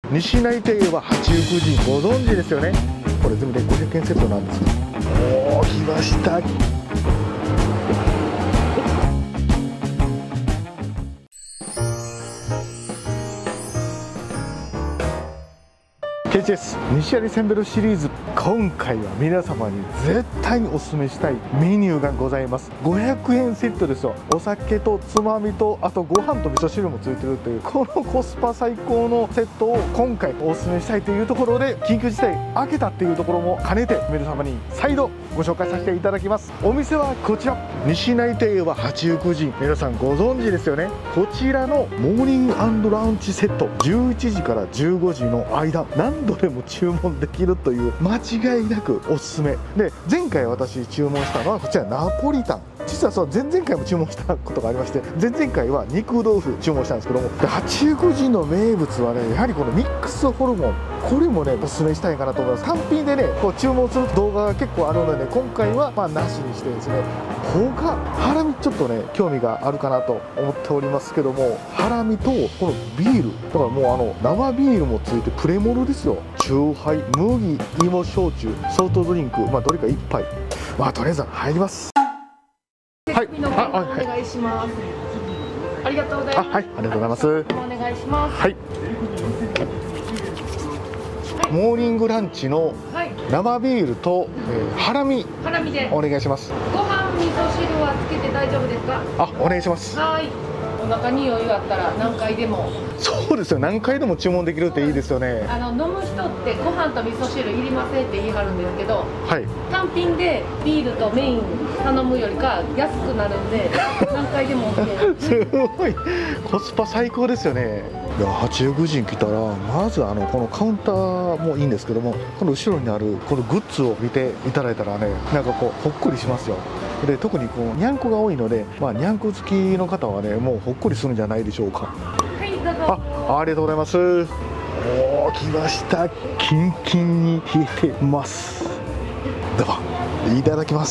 西成といえば八福神ご存知ですよね。これ全部で500円セットなんですよ。おお、来ました。ケイチです。西成センベロシリーズ、今回は皆様に絶対におすすめしたいメニューがございます。500円セットですよ。お酒とつまみと、あとご飯と味噌汁もついてるという、このコスパ最高のセットを今回おすすめしたいというところで、緊急事態明けたっていうところも兼ねて皆様に再度ご紹介させていただきます。お店はこちら、西成といえば八福神、皆さんご存知ですよね。こちらのモーニング&ランチセット、11時から15時の間、何度でも注文できるという間違いなくおすすめで、前回私注文したのはこちらナポリタン。実は前々回も注文したことがありまして、前々回は肉豆腐注文したんですけども、八福神の名物はね、やはりこのミックスホルモン、これもねおすすめしたいかなと思います。単品でねこう注文する動画が結構あるので、ね、今回はなしにしてですね、他ハラミちょっとね興味があるかなと思っておりますけども、ハラミとこのビールだから、もう生ビールもついてプレモルですよ。チューハイ、麦、芋焼酎、ソフトドリンク、どれか1杯、とりあえず入ります。はい、お願いします。ありがとうございます。はい、ありがとうございます。お願いします。はい。モーニングランチの生ビールと、ハラミでお願いします。 ご飯、味噌汁はつけて大丈夫ですか？ お願いします。 はい。お腹に余裕あったら何回でも。 そうですよ、何回でも注文できるっていいですよね。 飲む人ってご飯と味噌汁いりませんって言い張るんですけど、 はい、 単品でビールとメイン頼むよりか安くなるんで何回でも OK すごいコスパ最高ですよね。いや、八福神来たらまずこのカウンターもいいんですけども、この後ろにあるこのグッズを見ていただいたらね、なんかこうほっこりしますよ。で、特にこうにゃんこが多いので、にゃんこ好きの方はねもうほっこりするんじゃないでしょうか。 はい、どうぞ。 ありがとうございます。おお、来ました。キンキンに冷えてます。ではいただきます。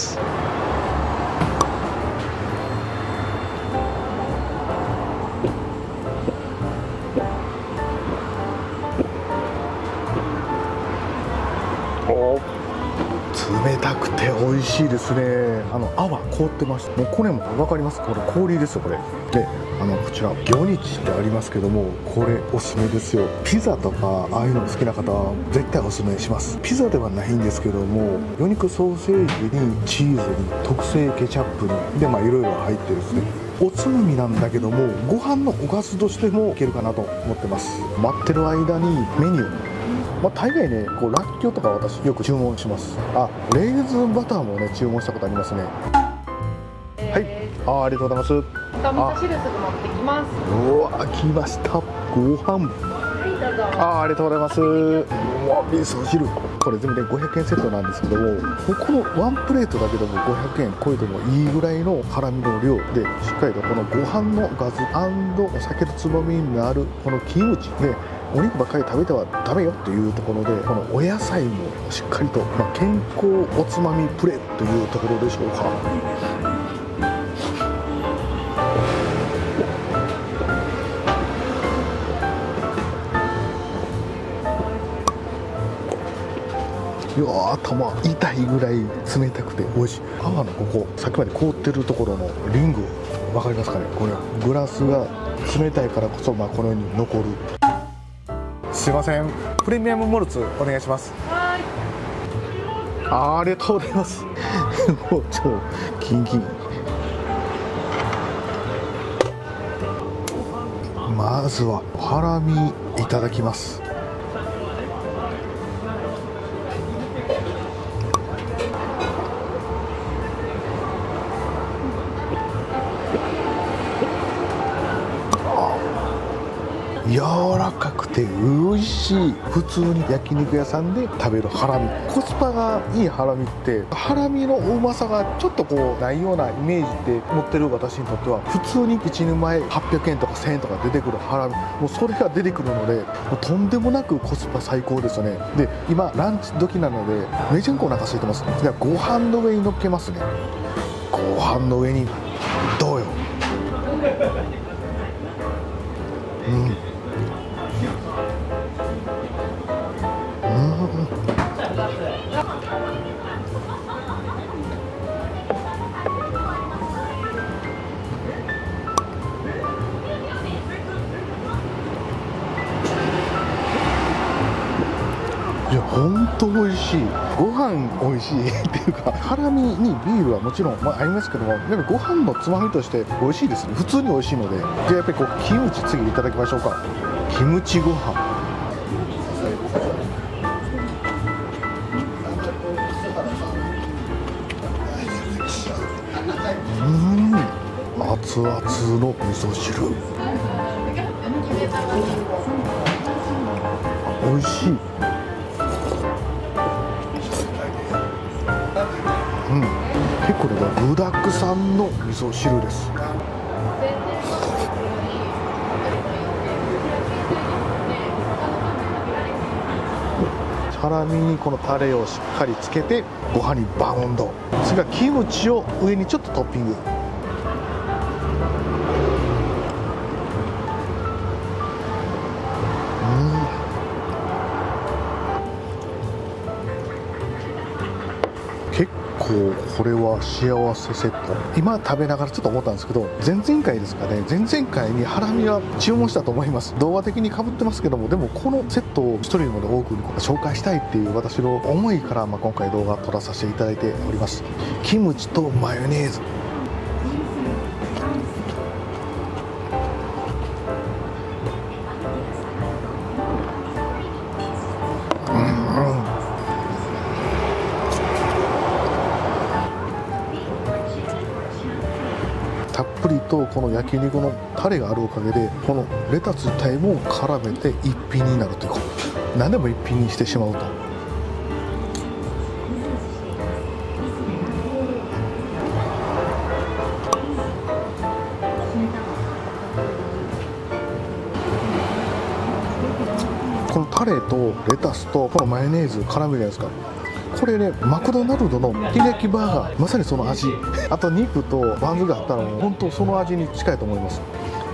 冷たくて美味しいですね。泡凍ってます。もうこれも分かります。これ氷ですよ、これ。で、こちら魚日ってありますけども、これおすすめですよ。ピザとかああいうの好きな方は絶対おすすめします。ピザではないんですけども、魚肉ソーセージにチーズに特製ケチャップにでいろいろ入ってですね、おつまみなんだけどもご飯のおかずとしてもいけるかなと思ってます。待ってる間にメニュー、大概ねこうらっきょうとか私よく注文します。レーズンバターもね注文したことありますね。はい、ありがとうございます。 味噌汁すぐ持ってきます。 うわ、来ました。ご飯。 はい、どうぞ。 ありがとうございます。うわ、味噌汁。これ全部で500円セットなんですけども、このワンプレートだけでも500円超えてもいいぐらいの辛みの量で、しっかりとこのご飯のおかず&お酒とつまみになるこのキムチで、お肉ばっかり食べてはダメよっていうところで、このお野菜もしっかりと、健康おつまみプレートというところでしょうか。いやー、頭痛いぐらい冷たくて美味しい。泡のここさっきまで凍ってるところのリング分かりますかね。これグラスが冷たいからこそこのように残る。すいません、プレミアムモルツお願いします。 はい。 ありがとうございます。もう超キンキン。まずはハラミいただきます。柔らかくて美味しい。普通に焼肉屋さんで食べるハラミ、コスパがいいハラミって、ハラミのうまさがちょっとこうないようなイメージで持ってる私にとっては、普通に1人前800円とか1000円とか出てくるハラミ、もうそれが出てくるので、もうとんでもなくコスパ最高ですよね。で、今ランチ時なのでめちゃくちゃお腹空いてます。じゃあご飯の上に乗っけますね。ご飯の上にどうよ。 いや本当美味しい。ご飯美味しいっていうか、ハラミにビールはもちろん、合いますけども、やっぱりご飯のつまみとして美味しいですね。普通に美味しいので。じゃあやっぱりこうキムチ次いただきましょうか。キムチご飯。熱々の味噌汁。美味しい。結構ね、具だくさんの味噌汁です。ハラミにこのタレをしっかりつけてご飯にバウンド。次はキムチを上にちょっとトッピング。結構これは幸せセット。今食べながらちょっと思ったんですけど、前々回ですかね、前々回にハラミは注文したと思います。動画的にかぶってますけども、でもこのセットを一人でも多くに紹介したいっていう私の思いから、今回動画撮らさせていただいております。キムチとマヨネーズ。たっぷりとこの焼肉のタレがあるおかげで、このレタス自体も絡めて一品になるというか、何でも一品にしてしまうと。このタレとレタスとこのマヨネーズ絡めるじゃないですか。これね、マクドナルドの照り焼きバーガー、まさにその味。あと肉とバンズがあったら本当その味に近いと思います。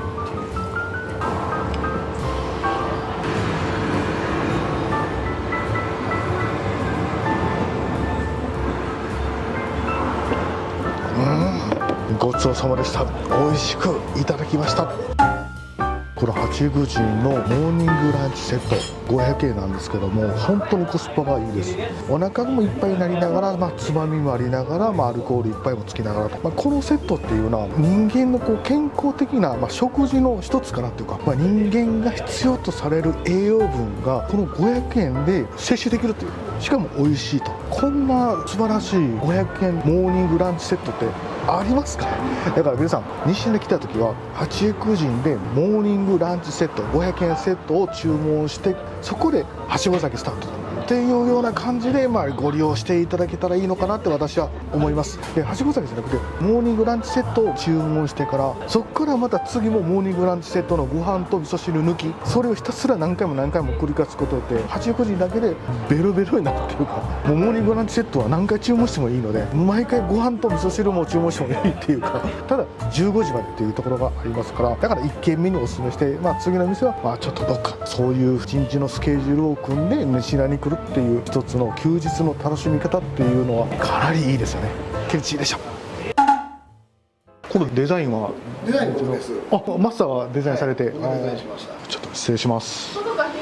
ごちそうさまでした。美味しくいただきました。これ八口のモーニングランチセット500円なんですけども、本当にコスパがいいです。お腹もいっぱいになりながら、つまみもありながら、アルコールいっぱいもつきながらと、このセットっていうのは人間の健康的な、食事の一つかなっていうか、人間が必要とされる栄養分がこの500円で摂取できるという、しかも美味しいと。こんな素晴らしい500円モーニングランチセットってありますか？だから皆さん、西に来た時は八重苦人でモーニングランチセット500円セットを注文して、そこではしご酒スタートっていうような感じで、ご利用していただけたらいいのかなって私は思います。で、はしご酒じゃなくてモーニングランチセットを注文してから、そこからまた次もモーニングランチセットのご飯と味噌汁抜き、それをひたすら何回も何回も繰り返すことで、八重人だけでベロベロになるっていうか、もうモーニングランチセットは何回注文してもいいので、毎回ご飯と味噌汁も注文してもいいっていうか、ただ15時までっていうところがありますから、だから1軒目におすすめして、次の店はちょっとどっか、そういう1日のスケジュールを組んで西名に来るっていう一つの休日の楽しみ方っていうのはかなりいいですよね。ケンチでした。このデザインはデザイン僕です。 マスターがデザインされて、 僕がデザインしました。 ちょっと失礼します。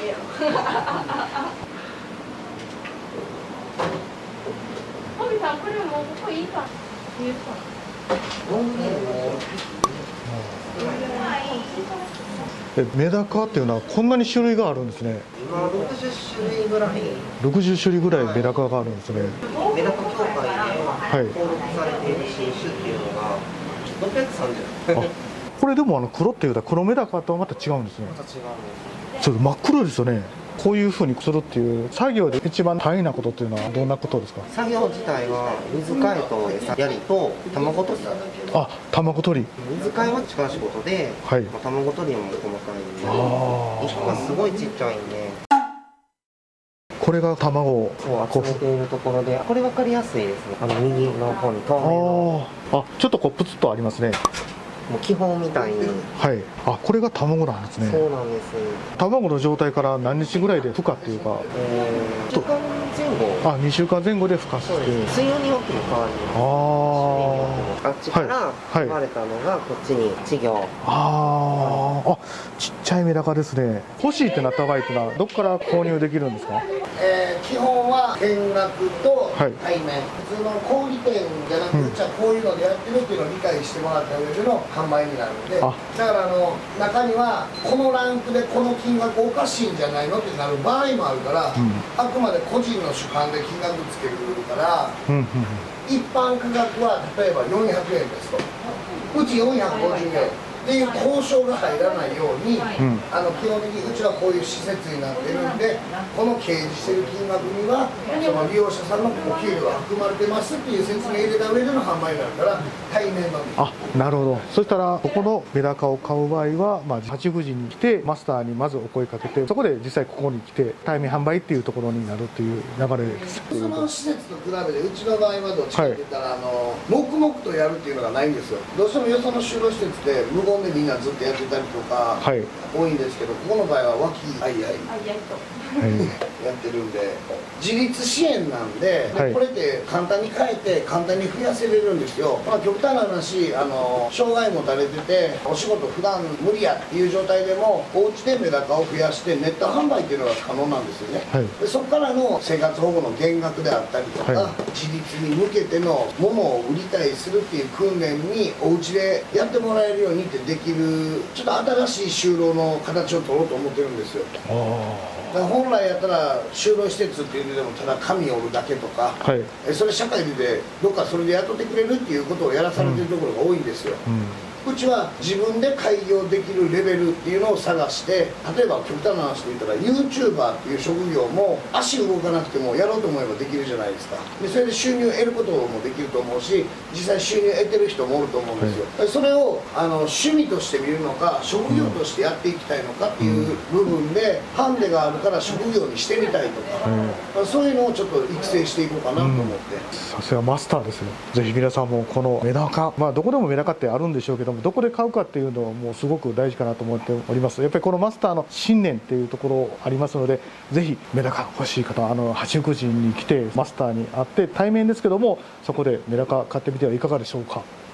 メダカっていうのはこんなに種類があるんですね。 今60種類ぐらい。 60種類ぐらいメダカがあるんですね。 メダカ協会はいで登録されている新種っていうのが630。 これでも黒っていうと黒メダカとはまた違うんですね。 また違うんです。 ちょっと真っ黒ですよね。こういう風にするっていう作業で一番大変なことっていうのはどんなことですか？ 作業自体は水替えと餌やりと卵取り。 卵取り。 水替えは力仕事で、 はい、 卵取りも細かいんで、1個がすごいちっちゃいんで。 これが卵を集めているところで、これ分かりやすいですね。右の方に透明の。 ちょっとプツッとありますね。 もう基本みたいに。 はい。これが卵なんですね。 そうなんです。 卵の状態から何日ぐらいで孵化っていうか。 2週間前後。 2週間前後で孵化して。 水温によっても変わります。あっちから生まれたのがこっちに稚魚。 ちっちちゃいメダカですね。欲しいってなった場合ってのはどこから購入できるんですか？ 基本は見学とはい対面、普通の小売店じゃなくて、うちはこういうのでやってるっていうのを理解してもらった上での販売になるので、だあから中にはこのランクでこの金額おかしいんじゃないのってなる場合もあるから、あくまで個人の主観で金額つけるから、一般価格は例えば400円ですと、うち450円っていう交渉が入らないように、基本的にうちはこういう施設になってるんで、この掲示してる金額にはその利用者さんのお給料が含まれてますっていう説明入れた上での販売になるから、対面のみ。 あ、なるほど。そしたらここのメダカを買う場合は、八富士に来てマスターにまずお声かけて、そこで実際ここに来て対面販売っていうところになるっていう流れです。 その施設と比べてうちの場合はどっちかって言ったら、黙々とやるっていうのがないんですよ。どうしてもよその就労施設って無言でみんなずっとやってたりとか多いんですけど、ここの場合は和気あいあいやってるんで、自立支援なんで、これって簡単に変えて簡単に増やせれるんですよ。極端な話、障害持たれててお仕事普段無理やっていう状態でもお家でメダカを増やしてネット販売っていうのが可能なんですよね。でそこからの生活保護の減額であったりとか、自立に向けてのものを売りたいするっていう訓練にお家でやってもらえるようにってできる、ちょっと新しい就労の形を取ろうと思ってるんですよ。だから本来やったら就労施設っていうのでもただ紙を折るだけとか、それ社会でどっかそれで雇ってくれるっていうことをやらされてるところが多いんですよ。うちは自分で開業できるレベルっていうのを探して、例えば極端な話で言ったら YouTuber っていう職業も足動かなくてもやろうと思えばできるじゃないですか。でそれで収入を得ることもできると思うし、実際収入を得てる人もおると思うんですよ。それを趣味として見るのか職業としてやっていきたいのかっていう部分で、ハンデがあるから職業にしてみたいとか、そういうのをちょっと育成していこうかなと思って。 さすがマスターですよ。ぜひ皆さんもこのメダカ、どこでもメダカってあるんでしょうけども、どこで買うかっていうのはもうすごく大事かなと思っております。やっぱりこのマスターの信念っていうところありますので、ぜひメダカ欲しい方、八福神に来てマスターに会って対面ですけども、そこでメダカ買ってみてはいかがでしょうか。